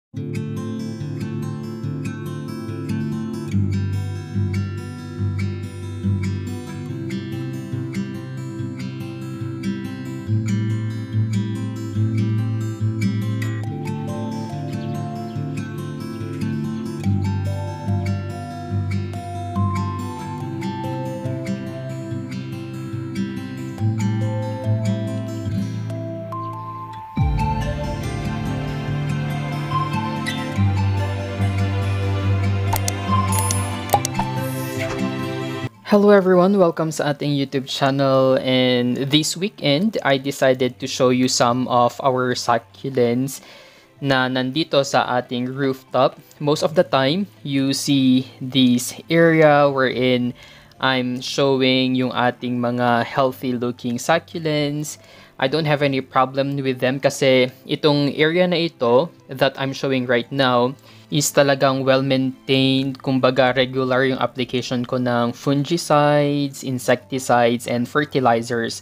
Hello everyone, welcome sa ating YouTube channel, and this weekend I decided to show you some of our succulents na nandito sa ating rooftop. Most of the time, you see this area wherein I'm showing yung ating mga healthy looking succulents. I don't have any problem with them kasi itong area na ito that I'm showing right now is talagang well-maintained. Kumbaga, regular yung application ko ng fungicides, insecticides, and fertilizers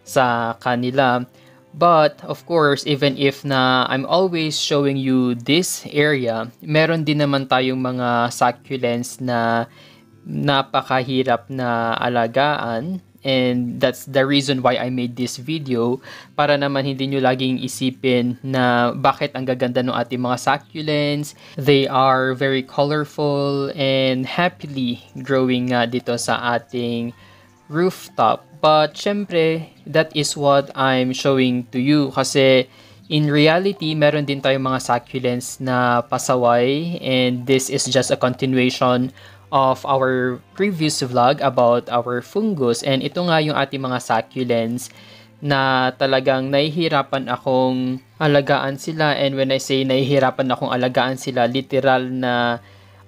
sa kanila. But, of course, even if na I'm always showing you this area, meron din naman tayong mga succulents na napakahirap na alagaan. And that's the reason why I made this video, para naman hindi nyo laging isipin na bakit ang gaganda ng ating mga succulents. They are very colorful and happily growing dito sa ating rooftop. But syempre, that is what I'm showing to you kasi in reality, meron din tayong mga succulents na pasaway, and this is just a continuation of our previous vlog about our fungus. And ito nga yung ating mga succulents na talagang nahihirapan akong alagaan sila. And when I say nahihirapan akong alagaan sila, literal na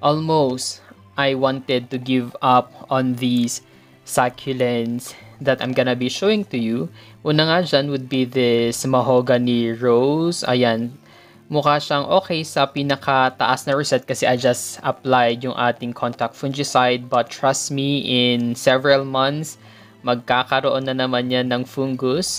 almost I wanted to give up on these succulents that I'm gonna be showing to you. Una nga dyan would be this mahogany rose. Ayan, mukha siyang okay sa pinakataas na reset kasi I just applied yung ating contact fungicide, but trust me, in several months, magkakaroon na naman yan ng fungus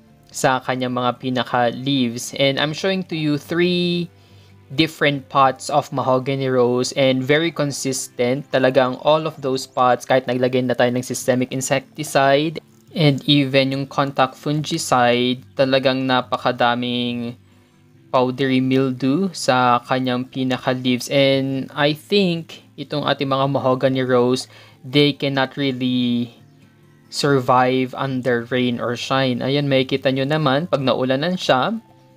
sa kanyang mga pinaka-leaves. And I'm showing to you 3 different pots of mahogany rose, and very consistent. Talagang all of those pots, kahit naglagay na tayo ng systemic insecticide and even yung contact fungicide, talagang napakadaming powdery mildew sa kanyang pinaka-leaves. And I think itong ating mga mahogany rose, they cannot really survive under rain or shine. Ayan, makikita nyo naman, pag naulanan siya,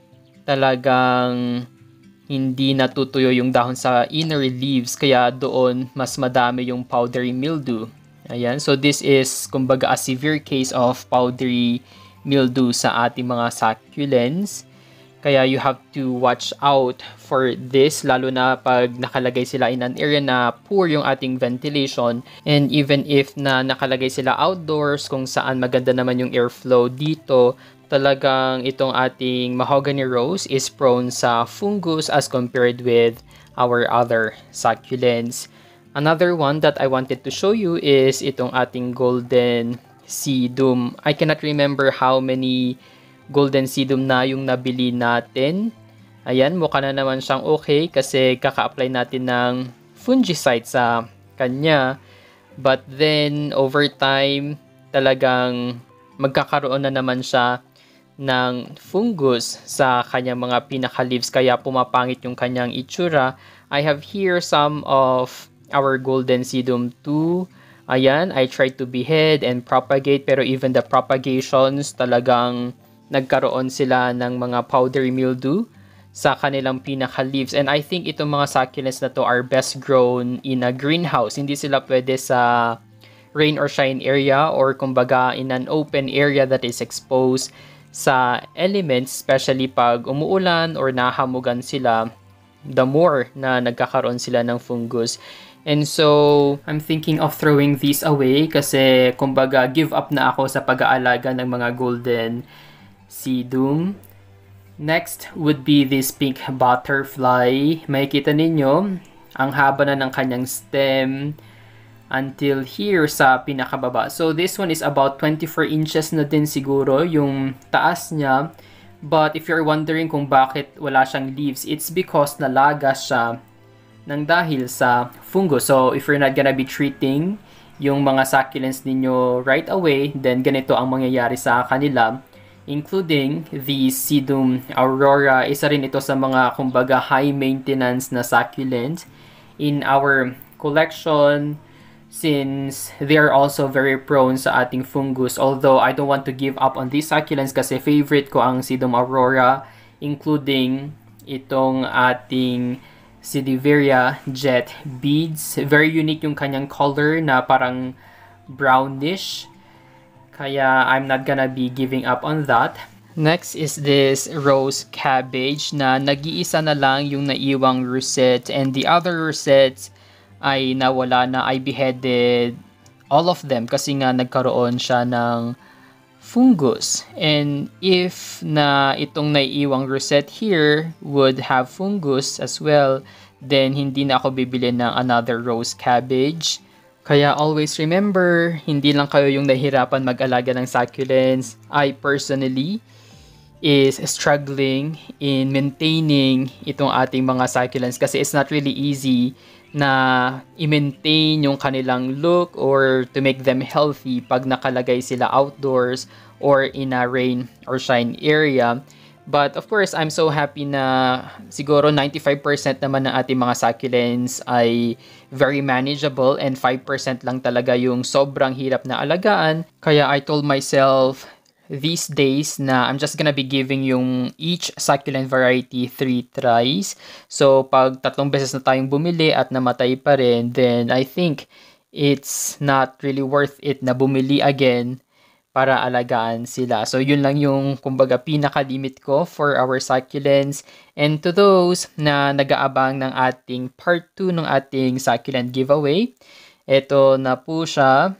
talagang hindi natutuyo yung dahon sa inner leaves, kaya doon mas madami yung powdery mildew. Ayan, so this is kumbaga a severe case of powdery mildew sa ating mga succulents. Kaya you have to watch out for this, lalo na pag nakalagay sila in an area na poor yung ating ventilation. And even if na nakalagay sila outdoors kung saan maganda naman yung airflow dito, talagang itong ating mahogany rose is prone sa fungus as compared with our other succulents. Another one that I wanted to show you is itong ating golden sedum. I cannot remember how many golden sedum na yung nabili natin. Ayan, mukha na naman siyang okay kasi kaka-apply natin ng fungicide sa kanya. But then, over time, talagang magkakaroon na naman siya ng fungus sa kanyang mga pinaka-leaves, kaya pumapangit yung kanyang itsura. I have here some of our golden sedum too. Ayan, I tried to behead and propagate, pero even the propagations, talagang nagkaroon sila ng mga powdery mildew sa kanilang pinaka-leaves. And I think itong mga succulents na to are best grown in a greenhouse. Hindi sila pwede sa rain or shine area, or kumbaga in an open area that is exposed sa elements, especially pag umuulan or nahamugan sila, the more na nagkakaroon sila ng fungus. And so, I'm thinking of throwing these away kasi kumbaga give up na ako sa pag-aalaga ng mga golden sedum. Next would be this pink butterfly. Makikita ninyo, ang haba na ng kanyang stem until here sa pinakababa. So this one is about 24 inches na din siguro yung taas niya. But if you're wondering kung bakit wala siyang leaves, it's because nalaga siya ng dahil sa fungus. So if you're not gonna be treating yung mga succulents ninyo right away, then ganito ang mangyayari sa kanila, including the Sedum aurora. Isa rin ito sa mga kumbaga high maintenance na succulent in our collection, since they are also very prone sa ating fungus. Although I don't want to give up on these succulents kasi favorite ko ang Sedum aurora, including itong ating Sidiveria Jet Beads. Very unique yung kanyang color na parang brownish. Kaya I'm not gonna be giving up on that. Next is this rose cabbage na nag-iisa na lang yung naiwang rosette, and the other rosettes ay nawala na. I beheaded all of them kasi nga nagkaroon siya ng fungus. And if na itong naiiwang rosette here would have fungus as well, then hindi na ako bibili ng another rose cabbage. Kaya always remember, hindi lang kayo yung nahihirapan mag-alaga ng succulents. I personally is struggling in maintaining itong ating mga succulents kasi it's not really easy na i-maintain yung kanilang look or to make them healthy pag nakalagay sila outdoors or in a rain or shine area. But of course, I'm so happy na siguro 95% naman ng ating mga succulents ay very manageable and 5% lang talaga yung sobrang hirap na alagaan. Kaya I told myself these days na I'm just gonna be giving yung each succulent variety 3 tries. So pag 3 beses na tayong bumili at namatay pa rin, then I think it's not really worth it na bumili again para alagaan sila. So yun lang yung kumbaga pinaka-limit ko for our succulents. And to those na nag-aabang ng ating part 2 ng ating succulent giveaway, ito na po siya.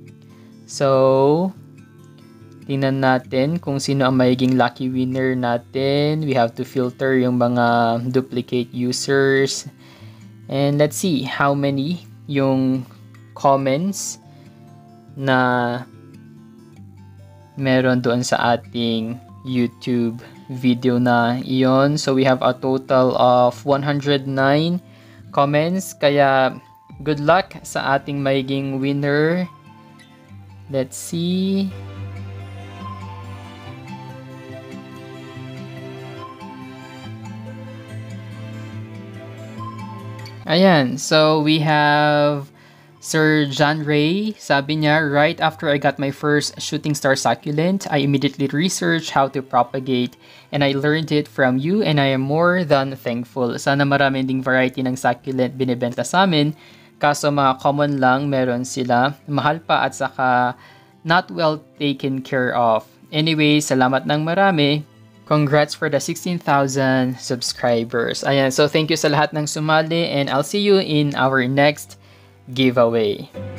So tingnan natin kung sino ang magiging lucky winner natin. We have to filter yung mga duplicate users. And let's see how many yung comments na meron doon sa ating YouTube video na iyon. So we have a total of 109 comments. Kaya good luck sa ating magiging winner. Let's see. Ayan, so we have Sir John Ray. Sabi niya, right after I got my first shooting star succulent, I immediately researched how to propagate and I learned it from you and I am more than thankful. Sana marami ding variety ng succulent binibenta sa amin. Kaso mga common lang meron sila. Mahal pa at saka not well taken care of. Anyway, salamat ng marami. Congrats for the 16,000 subscribers. Ayan, so thank you sa lahat ng sumali and I'll see you in our next giveaway.